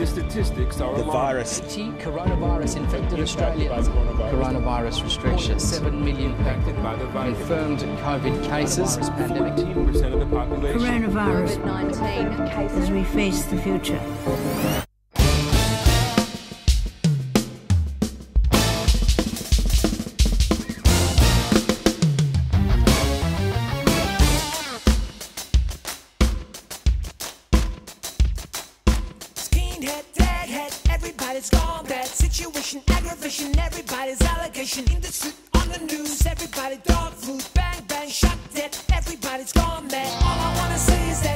statistics are the virus. Coronavirus infected Australians. Coronavirus restrictions. 7 million confirmed COVID cases. Pandemic. 14% of the population. Coronavirus. COVID-19 cases. As we face the future. Everybody's gone bad situation, aggravation, everybody's allegation in the street, on the news, everybody dog food, bang bang, shot dead, everybody's gone mad. All I wanna say is that